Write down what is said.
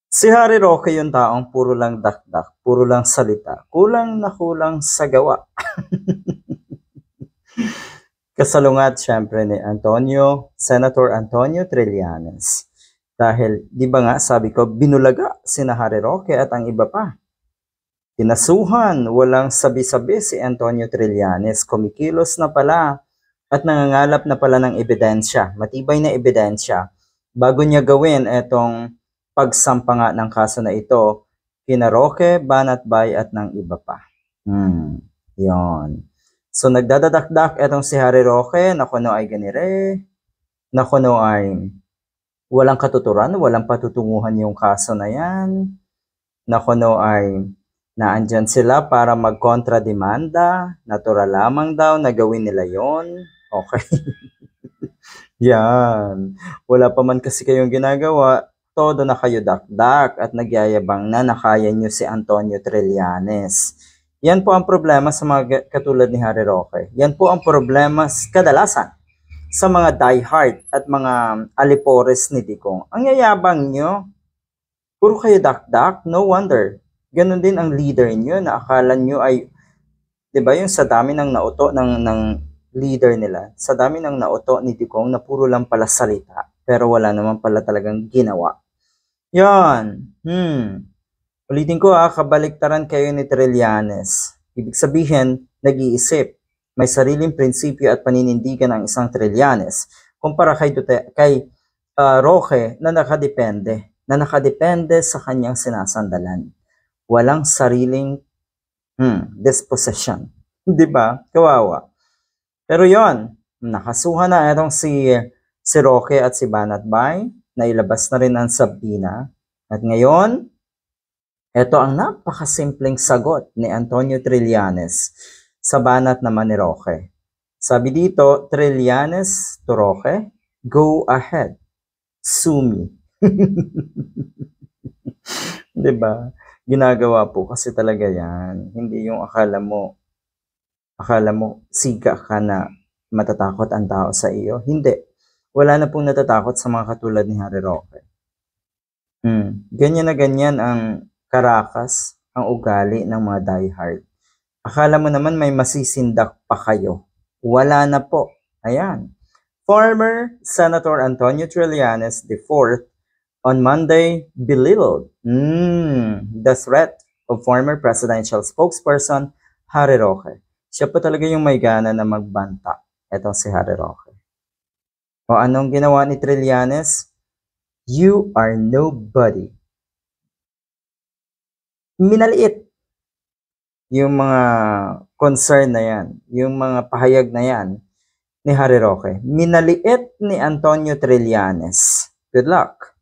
Si Harry Roque yung taong puro lang dakdak, puro lang salita, kulang na kulang sa gawa. Kasalungat syempre ni Senator Antonio Trillanes. Dahil, di ba nga sabi ko, binulaga sina Harry Roque at ang iba pa. Kinasuhan, walang sabi-sabi si Antonio Trillanes, kumikilos na pala at nangangalap na pala ng ebidensya, matibay na ebidensya, bago niya gawin etong pagsampa nga ng kaso na ito, kina Roque, Banatbay at ng iba pa. Yon. So nagdadadakdak etong si Harry Roque, na kuno ay ganire, na kuno ay walang katuturan, walang patutunguhan yung kaso na yan, na kuno ay naandyan sila para magkontrademanda, natural lamang daw na gawin nila yon. Okay. Yan. Wala pa man kasi kayong ginagawa, todo na kayo dakdak at nagyayabang na nakaya nyo si Antonio Trillanes. Yan po ang problema sa mga katulad ni Harry Roque. Yan po ang problema kadalasan sa mga diehard at mga alipores ni Digong. Ang yayabang nyo, puro kayo dakdak, no wonder. Ganon din ang leader nyo na akala nyo ay, di ba yung sa dami ng nauto ng leader nila, sa dami ng nauto ni Digong na puro lang pala salita, pero wala naman pala talagang ginawa. Yan. Ulitin ko kabaliktaran kayo ni Trillanes. Ibig sabihin, nag-iisip. May sariling prinsipyo at paninindigan ang isang Trillanes kumpara kay Roque na nakadepende sa kanyang sinasandalan. Walang sariling disposition. Di ba? Kawawa. Pero yon, nakasuhan na itong si Roque at si Banatbay, nailabas na rin ang sabina. At ngayon, ito ang napakasimpleng sagot ni Antonio Trillanes sa banat naman ni Roque. Sabi dito, Trillanes to Roque, go ahead, sue me. Diba? Ginagawa po kasi talaga yan. Hindi yung akala mo siga ka na matatakot ang tao sa iyo. Hindi. Wala na pong natatakot sa mga katulad ni Harry Roque. Ganyan na ganyan ang karakas, ang ugali ng mga diehard. Akala mo naman may masisindak pa kayo. Wala na po. Ayan. Former Senator Antonio Trillanes IV on Monday belittled the threat of former presidential spokesperson Harry Roque. Siya pa talaga yung may gana na magbanta. Ito si Harry Roque. O anong ginawa ni Trillanes? You are nobody. Minaliit yung mga concern na yan, yung mga pahayag na yan ni Harry Roque. Minaliit ni Antonio Trillanes. Good luck.